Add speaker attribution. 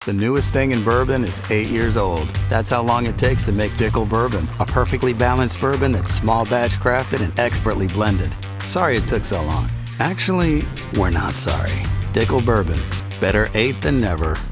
Speaker 1: The newest thing in bourbon is 8 years old. That's how long it takes to make Dickel Bourbon, a perfectly balanced bourbon that's small batch crafted and expertly blended. Sorry it took so long. Actually, we're not sorry. Dickel Bourbon. Better 8 than never.